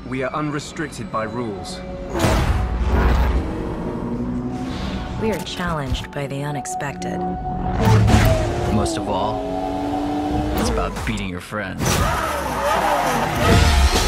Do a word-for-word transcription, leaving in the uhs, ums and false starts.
We are unrestricted by rules. We are challenged by the unexpected. Most of all, it's about beating your friends.